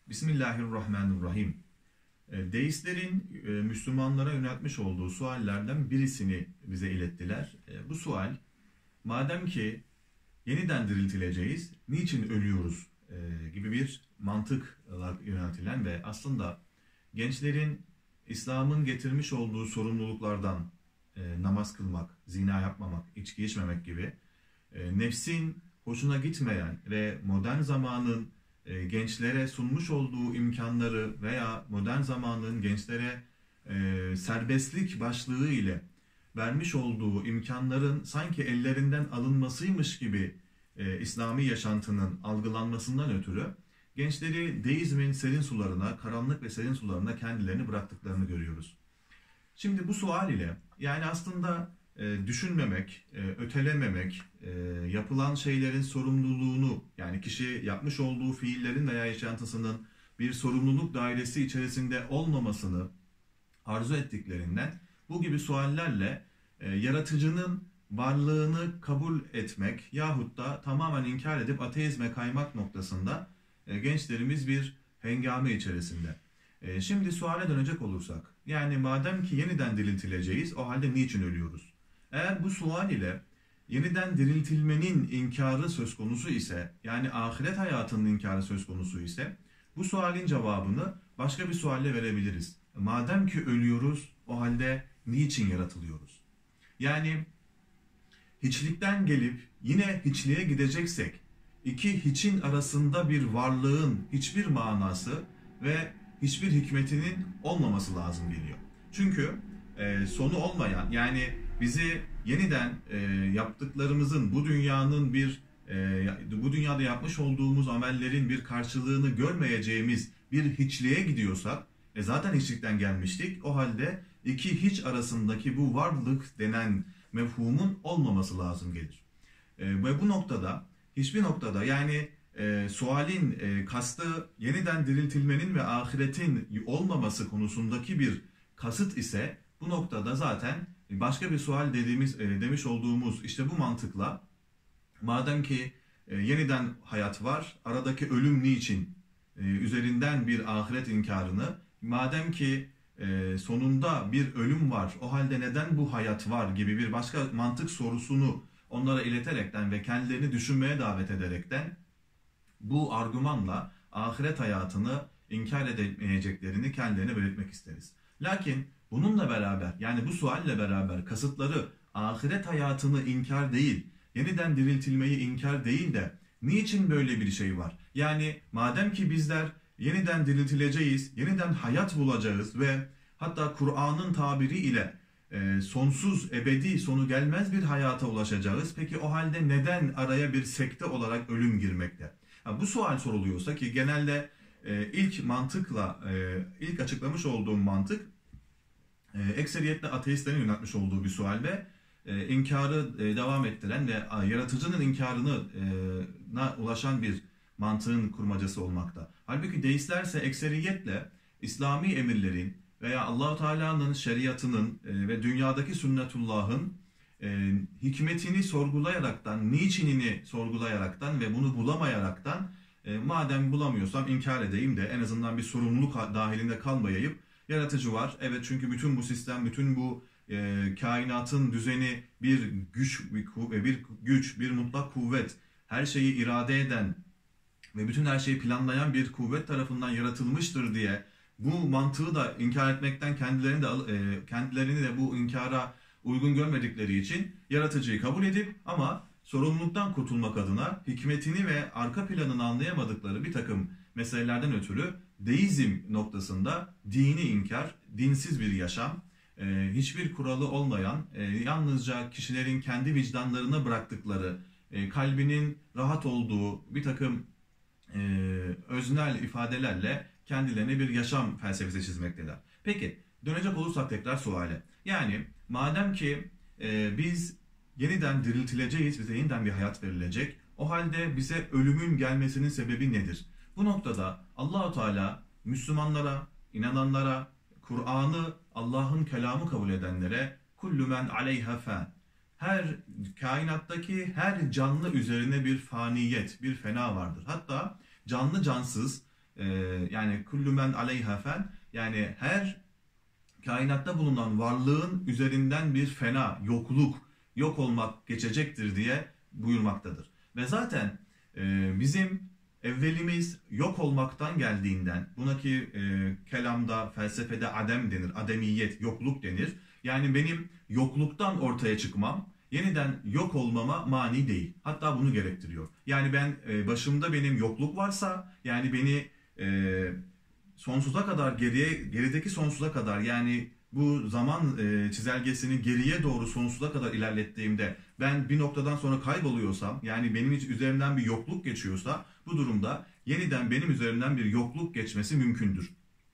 Bismillahirrahmanirrahim. Deistlerin Müslümanlara yöneltmiş olduğu suallerden birisini bize ilettiler. Bu sual, madem ki yeniden diriltileceğiz, niçin ölüyoruz gibi bir mantıkla yöneltilen ve aslında gençlerin İslam'ın getirmiş olduğu sorumluluklardan namaz kılmak, zina yapmamak, içki içmemek gibi nefsin hoşuna gitmeyen ve modern zamanın gençlere sunmuş olduğu imkanları veya modern zamanın gençlere serbestlik başlığı ile vermiş olduğu imkanların sanki ellerinden alınmasıymış gibi İslami yaşantının algılanmasından ötürü gençleri deizmin serin sularına, karanlık ve serin sularına kendilerini bıraktıklarını görüyoruz. Şimdi bu sual ile yani aslında düşünmemek, ötelememek, yapılan şeylerin sorumluluğunu yani kişi yapmış olduğu fiillerin veya yaşantısının bir sorumluluk dairesi içerisinde olmamasını arzu ettiklerinden bu gibi suallerle yaratıcının varlığını kabul etmek yahut da tamamen inkar edip ateizme kaymak noktasında gençlerimiz bir hengame içerisinde. Şimdi suale dönecek olursak, yani madem ki yeniden diriltileceğiz, o halde niçin ölüyoruz? Eğer bu sual ile yeniden diriltilmenin inkarı söz konusu ise, yani ahiret hayatının inkarı söz konusu ise, bu sualin cevabını başka bir sualle verebiliriz. Madem ki ölüyoruz, o halde niçin yaratılıyoruz? Yani hiçlikten gelip yine hiçliğe gideceksek, iki hiçin arasında bir varlığın hiçbir manası ve hiçbir hikmetinin olmaması lazım geliyor. Çünkü sonu olmayan, yani bizi yeniden yaptıklarımızın, bu dünyada yapmış olduğumuz amellerin bir karşılığını görmeyeceğimiz bir hiçliğe gidiyorsak, zaten hiçlikten gelmiştik. O halde iki hiç arasındaki bu varlık denen mefhumun olmaması lazım gelir. Ve bu noktada, hiçbir noktada yani sualin kastı yeniden diriltilmenin ve ahiretin olmaması konusundaki bir kasıt ise bu noktada zaten başka bir sual demiş olduğumuz işte bu mantıkla madem ki yeniden hayat var, aradaki ölüm niçin üzerinden bir ahiret inkarını, madem ki sonunda bir ölüm var, o halde neden bu hayat var gibi bir başka mantık sorusunu onlara ileterekten ve kendilerini düşünmeye davet ederekten bu argümanla ahiret hayatını inkar edemeyeceklerini kendilerine belirtmek isteriz. Lakin bununla beraber, yani bu sualle beraber kasıtları ahiret hayatını inkar değil, yeniden diriltilmeyi inkar değil de niçin böyle bir şey var? Yani madem ki bizler yeniden diriltileceğiz, yeniden hayat bulacağız ve hatta Kur'an'ın tabiri ile sonsuz, ebedi, sonu gelmez bir hayata ulaşacağız. Peki o halde neden araya bir sekte olarak ölüm girmekte? Bu sual soruluyorsa ki genelde ilk açıklamış olduğum mantık ekseriyetle ateistlerin yöneltmiş olduğu bir sual ve inkarı devam ettiren ve yaratıcının inkarına ulaşan bir mantığın kurmacası olmakta. Halbuki deistlerse ekseriyetle İslami emirlerin veya Allah-u Teala'nın şeriatının ve dünyadaki sünnetullah'ın hikmetini sorgulayaraktan, niçinini sorgulayaraktan ve bunu bulamayaraktan madem bulamıyorsam inkar edeyim de en azından bir sorumluluk dahilinde kalmayayım. Yaratıcı var. Evet, çünkü bütün bu sistem, bütün bu kainatın düzeni bir güç, bir mutlak kuvvet, her şeyi irade eden ve bütün her şeyi planlayan bir kuvvet tarafından yaratılmıştır diye bu mantığı da inkar etmekten kendilerini de bu inkara uygun görmedikleri için yaratıcıyı kabul edip ama sorumluluktan kurtulmak adına hikmetini ve arka planını anlayamadıkları bir takım meselelerden ötürü deizm noktasında dini inkar, dinsiz bir yaşam, hiçbir kuralı olmayan, yalnızca kişilerin kendi vicdanlarına bıraktıkları, kalbinin rahat olduğu bir takım öznel ifadelerle kendilerine bir yaşam felsefesi çizmekteler. Peki dönecek olursak tekrar suale. Yani madem ki biz yeniden diriltileceğiz, bize yeniden bir hayat verilecek, o halde bize ölümün gelmesinin sebebi nedir? Bu noktada Allah-u Teala Müslümanlara, inananlara, Kur'an'ı Allah'ın kelamı kabul edenlere kullu men aleyha fan, her kainattaki her canlı üzerine bir faniyet, bir fena vardır. Hatta canlı cansız yani kullu men aleyha fen, yani her kainatta bulunan varlığın üzerinden bir fena, yokluk, yok olmak geçecektir diye buyurmaktadır. Ve zaten bizim evvelimiz yok olmaktan geldiğinden, buna ki kelamda, felsefede adem denir, ademiyet, yokluk denir. Yani benim yokluktan ortaya çıkmam, yeniden yok olmama mani değil. Hatta bunu gerektiriyor. Yani ben başımda benim yokluk varsa, yani beni sonsuza kadar gerideki sonsuza kadar, yani bu zaman çizelgesini geriye doğru sonsuza kadar ilerlettiğimde ben bir noktadan sonra kayboluyorsam, yani benim üzerimden bir yokluk geçiyorsa, bu durumda yeniden benim üzerimden bir yokluk geçmesi mümkündür.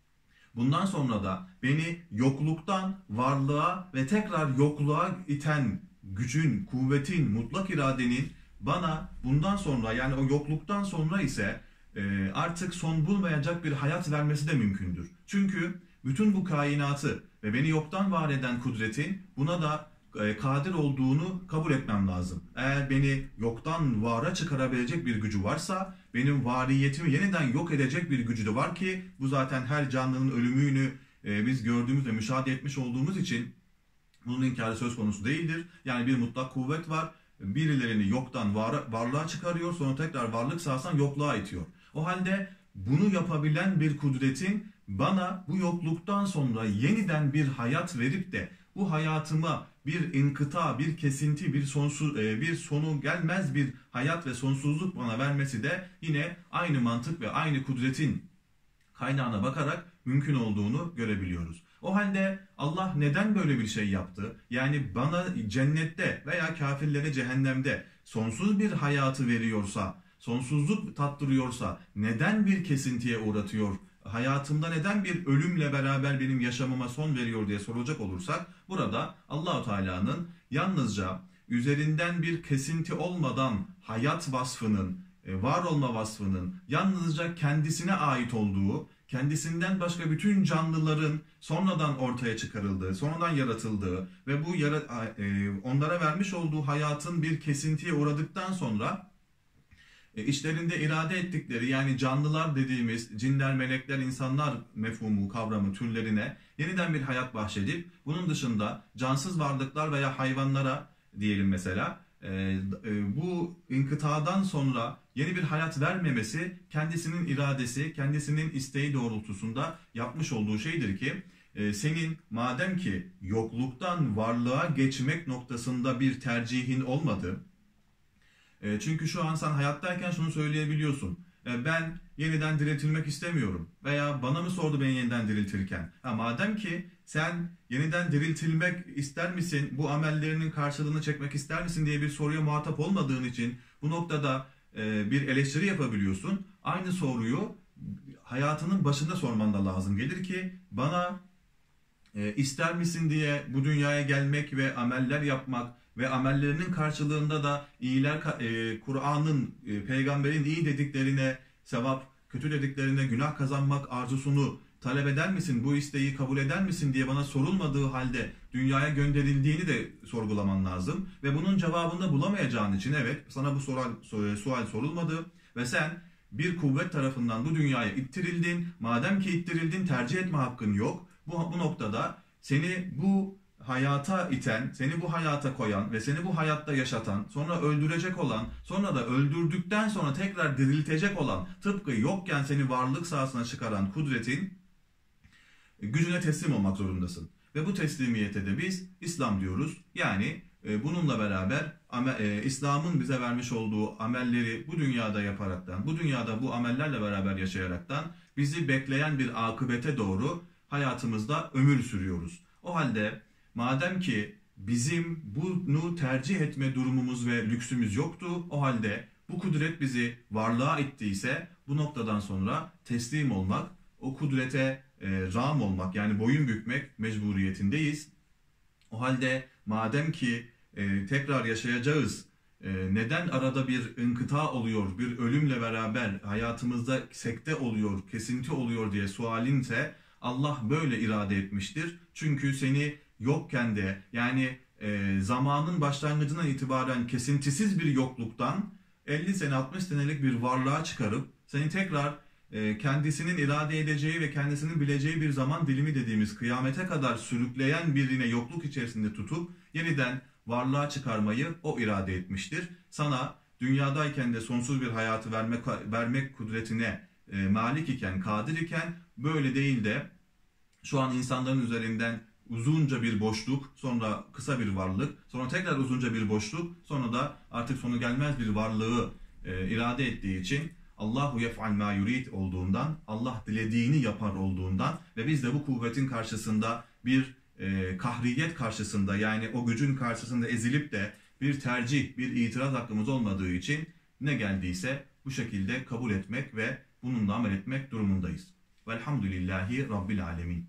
Bundan sonra da beni yokluktan varlığa ve tekrar yokluğa iten gücün, kuvvetin, mutlak iradenin bana bundan sonra, yani o yokluktan sonra ise artık son bulmayacak bir hayat vermesi de mümkündür. Çünkü bütün bu kainatı ve beni yoktan var eden kudretin buna da kadir olduğunu kabul etmem lazım. Eğer beni yoktan vara çıkarabilecek bir gücü varsa, benim variyetimi yeniden yok edecek bir gücü de var ki bu zaten her canlının ölümünü biz gördüğümüz ve müşahede etmiş olduğumuz için bunun inkarı söz konusu değildir. Yani bir mutlak kuvvet var. Birilerini yoktan varlığa çıkarıyor, sonra tekrar varlık sahasından yokluğa itiyor. O halde bunu yapabilen bir kudretin bana bu yokluktan sonra yeniden bir hayat verip de bu hayatıma bir inkıta, bir kesinti, bir sonu gelmez bir hayat ve sonsuzluk bana vermesi de yine aynı mantık ve aynı kudretin kaynağına bakarak mümkün olduğunu görebiliyoruz. O halde Allah neden böyle bir şey yaptı? Yani bana cennette veya kafirlere cehennemde sonsuz bir hayatı veriyorsa, sonsuzluk tattırıyorsa neden bir kesintiye uğratıyor? Hayatımda neden bir ölümle beraber benim yaşamıma son veriyor diye soracak olursak, burada Allahu Teala'nın yalnızca üzerinden bir kesinti olmadan hayat vasfının, var olma vasfının yalnızca kendisine ait olduğu, kendisinden başka bütün canlıların sonradan ortaya çıkarıldığı, sonradan yaratıldığı ve bu onlara vermiş olduğu hayatın bir kesintiye uğradıktan sonra içlerinde irade ettikleri, yani canlılar dediğimiz cinler, melekler, insanlar mefhumu, kavramı, türlerine yeniden bir hayat bahşedip, bunun dışında cansız varlıklar veya hayvanlara diyelim mesela, bu inkıtadan sonra yeni bir hayat vermemesi kendisinin iradesi, kendisinin isteği doğrultusunda yapmış olduğu şeydir ki senin madem ki yokluktan varlığa geçmek noktasında bir tercihin olmadı. Çünkü şu an sen hayattayken şunu söyleyebiliyorsun. Ben yeniden diriltilmek istemiyorum. Veya bana mı sordu beni yeniden diriltirken? Madem ki sen yeniden diriltilmek ister misin, bu amellerinin karşılığını çekmek ister misin diye bir soruya muhatap olmadığın için bu noktada bir eleştiri yapabiliyorsun. Aynı soruyu hayatının başında sorman da lazım gelir ki bana ister misin diye bu dünyaya gelmek ve ameller yapmak ve amellerinin karşılığında da Kur'an'ın, peygamberin iyi dediklerine sevap, kötü dediklerine günah kazanmak arzusunu talep eder misin, bu isteği kabul eder misin diye bana sorulmadığı halde dünyaya gönderildiğini de sorgulaman lazım. Ve bunun cevabını da bulamayacağın için, evet, sana bu sual sorulmadı ve sen bir kuvvet tarafından bu dünyaya ittirildin. Madem ki ittirildin, tercih etme hakkın yok. Bu noktada seni bu hayata iten, seni bu hayata koyan ve seni bu hayatta yaşatan, sonra öldürecek olan, sonra da öldürdükten sonra tekrar diriltecek olan, tıpkı yokken seni varlık sahasına çıkaran kudretin gücüne teslim olmak zorundasın. Ve bu teslimiyete de biz İslam diyoruz. Yani bununla beraber İslam'ın bize vermiş olduğu amelleri bu dünyada yaparaktan, bu dünyada bu amellerle beraber yaşayaraktan bizi bekleyen bir akıbete doğru hayatımızda ömür sürüyoruz. O halde madem ki bizim bunu tercih etme durumumuz ve lüksümüz yoktu, o halde bu kudret bizi varlığa ittiyse bu noktadan sonra teslim olmak, o kudrete rağm olmak, yani boyun bükmek mecburiyetindeyiz. O halde madem ki tekrar yaşayacağız, neden arada bir inkıta oluyor, bir ölümle beraber hayatımızda sekte oluyor, kesinti oluyor diye sualinse, Allah böyle irade etmiştir. Çünkü seni yokken de, yani zamanın başlangıcından itibaren kesintisiz bir yokluktan 50 sene 60 senelik bir varlığa çıkarıp seni tekrar kendisinin irade edeceği ve kendisinin bileceği bir zaman dilimi dediğimiz kıyamete kadar sürükleyen birine yokluk içerisinde tutup yeniden varlığa çıkarmayı o irade etmiştir. Sana dünyadayken de sonsuz bir hayatı vermek kudretine malik iken, kadir iken böyle değil de şu an insanların üzerinden uzunca bir boşluk, sonra kısa bir varlık, sonra tekrar uzunca bir boşluk, sonra da artık sonu gelmez bir varlığı irade ettiği için Allahu yef'al ma yurid olduğundan, Allah dilediğini yapar olduğundan ve biz de bu kuvvetin karşısında bir kahriyet karşısında, yani o gücün karşısında ezilip de bir tercih, bir itiraz hakkımız olmadığı için ne geldiyse bu şekilde kabul etmek ve bununla amel etmek durumundayız. Velhamdülillahi Rabbil Alemin.